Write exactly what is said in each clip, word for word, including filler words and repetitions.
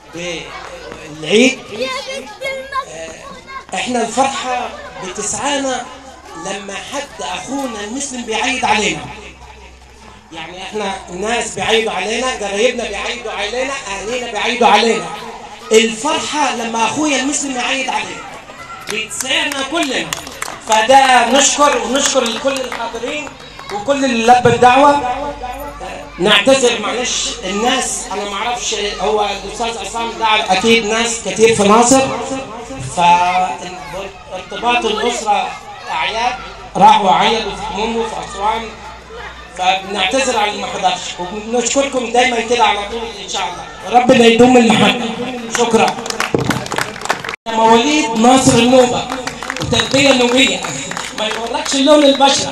بالعيد. احنا الفرحة بتسعانا لما حد اخونا المسلم بيعيد علينا، يعني احنا الناس بيعيدوا علينا، قرايبنا بيعيدوا علينا، اهالينا بيعيدوا علينا. الفرحة لما اخويا المسلم يعيد علينا بتسعنا كلنا. فده نشكر ونشكر لكل الحاضرين وكل اللي لبى الدعوة. نعتذر معلش الناس، انا ما اعرفش، هو الاستاذ عصام دعا اكيد ناس كتير في ناصر، فارتباط الاسره اعياد راحوا عيدوا في منو في اسوان، فبنعتذر على اللي ما حضرش، وبنشكركم دايما كده على طول ان شاء الله. ربنا يدوم المحبه. شكرا. مواليد ناصر النوبه وتربيه نوبيه ما يوركش لون البشره.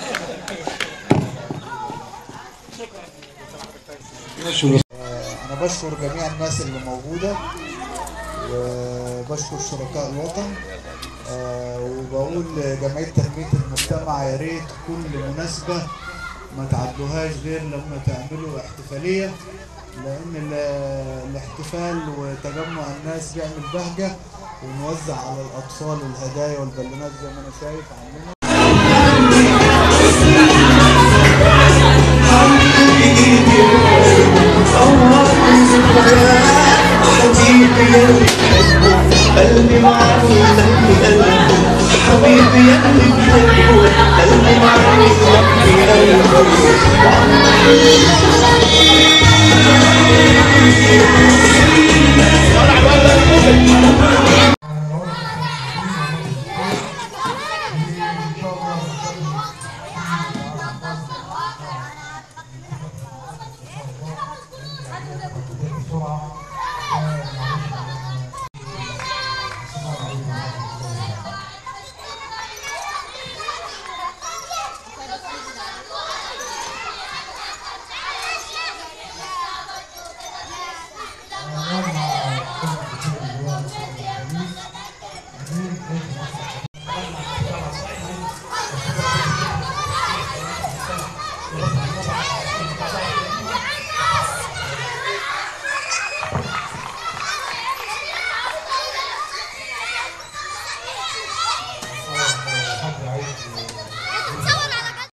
أنا بشكر جميع الناس اللي موجودة، وبشكر شركاء الوطن، وبقول لجمعية تنمية المجتمع يا ريت كل مناسبة ما تعدوهاش غير لما تعملوا احتفالية، لأن الاحتفال وتجمع الناس بيعمل بهجة، ونوزع على الأطفال الهدايا والبالونات زي ما أنا شايف عندنا. قلبي معاك قلبي قلبي حبيبي يا قلبي قلبي معاك قلبي قلبي